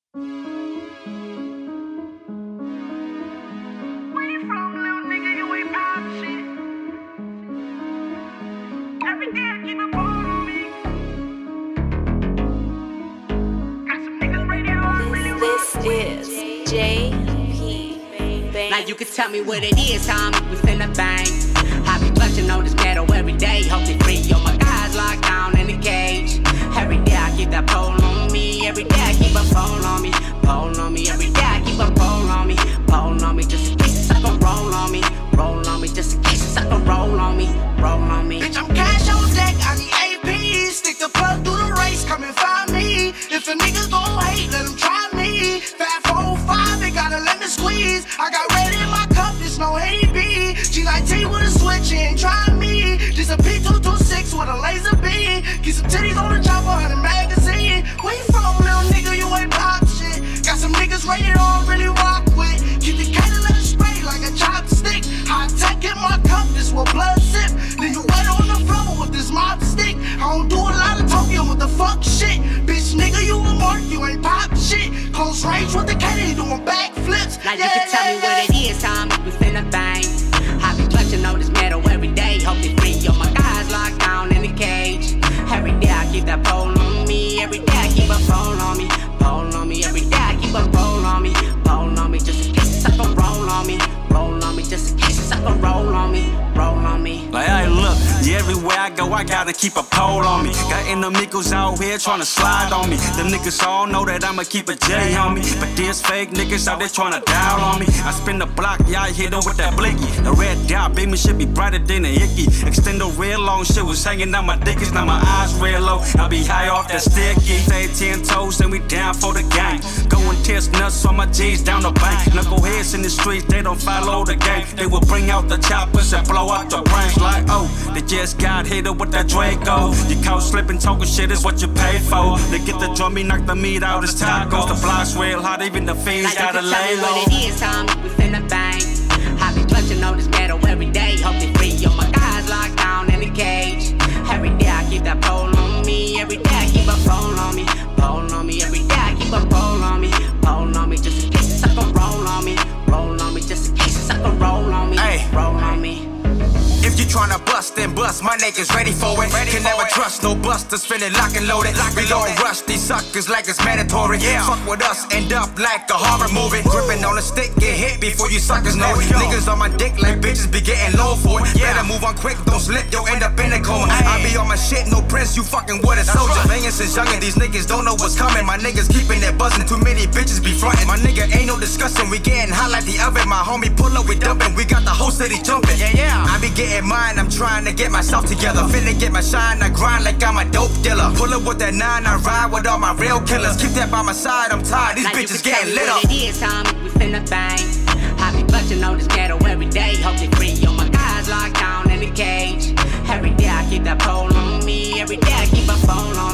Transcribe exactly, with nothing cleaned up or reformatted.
you from, little nigga? You ain't pop shit. Every day I keep a phone on me. Got some niggas ready to really This is J P. Now you can tell me what it is, homie, we finna bang. I be clutching on this metal every day, hope they free. Yo, my guys locked down in the cage. Every day I keep that pole on me. Every day I keep a pole on me. Pole on me. Every day I keep a pole on me. Pole on me, just in case it's like a roll on me. Roll on me, just in case it's like a roll on me. Roll on me. Bitch, I'm cash on deck, I need A P. Stick the plug through the race, come and find me. If a nigga gon' hate, let him try me. Fat four five, they got a lemon squeeze. I got red in my cup, it's no A B. G like T with a switch, you ain't try me. This a P two twenty-six with a laser beam. Get some titties on the chopper and a magazine. Where you from, little nigga? You ain't pop shit. Got some niggas rated on, really rock with. Keep the Cadillac spray like a chopstick. Hot tech in my cup, this will blood sip. Then you wet on the floor with this mop stick. I don't do a lot of talking with the fuck shit. Bitch, nigga, you a mark, you ain't pop shit. Close range with the Kennedy doing backflips. Now you yeah, can tell yeah, me what it is, homie, we finna bang. I be clutching on this metal every day, hope they free. Yo, my guys locked down in the cage. Every day I keep that pole on me. Every day I keep a pole on me. Pole on me. Every day I keep a pole on me. Pole on me, just in case it's like a roll on me. Roll on me, just in case it's like a roll on me. Roll on me. Like, hey, look, yeah, everywhere I go, I gotta keep a pole on me. Got enemigos out here tryna slide on me. The niggas all know that I'ma keep a J on me. But these fake niggas out there tryna dial on me. I spin the block, yeah, I hit them with that blicky. The red dot, baby, shit be brighter than a icky. Extend the real long shit was hanging out my dickies. Now my eyes real low, I be high off that sticky. Stay ten toes and we down for the gang. Going test nuts on my G's down the bank. Knuckleheads in the streets, they don't follow the game. They will bring out the choppers and blow out the brains. Like, oh, they just got hit up with that Draco. You caught slipping, talking shit is what you pay for. They get the drum, me knock the meat out as tacos. The block's real hot, even the fiends gotta lay low. What it is, homie, we finna bang. I be clutching on this metal every day, hope they free. Yo, my guys locked down in the cage. Every day I keep that pole on me. Every day I keep a pole on me. Pole on me. Every day I keep a pole on me. Pole on me, just in case it's like a roll on me. Roll on me, just in case it's like a roll on me. Ay. Roll on me. If you tryna bust, then bust. My niggas ready for it. Ready Can for never it. trust no busters, finna lock and load it. Lock we gon' rush these suckers like it's mandatory. Yeah. Fuck with us, end up like a horror movie. Woo. Gripping on the stick, get hit before you suckers know it. Niggas on my dick like bitches be getting low for it. Yeah. Better move on quick, don't slip, you'll end up in a coma. Ay. I be on my shit, no prince, you fucking with a soldier. Right. Banging since young and these niggas don't know what's coming. My niggas keeping it buzzing, too many bitches be frontin'. My nigga ain't no discussion, we getting hot like the oven. My homie pull up, we dumping, we got the whole city jumping. Yeah, yeah. I be getting mine, I'm trying to get myself together. Finna get my shine, I grind like I'm a dope dealer. Pull up with that nine, I ride with all my real killers. Keep that by my side, I'm tired, these now bitches getting lit up. What it is, homie, we finna bang. I be clutching on this metal every day, hope they free. Yo, my guys locked down in the cage. Every day I keep that pole on me. Every day I keep a pole on me.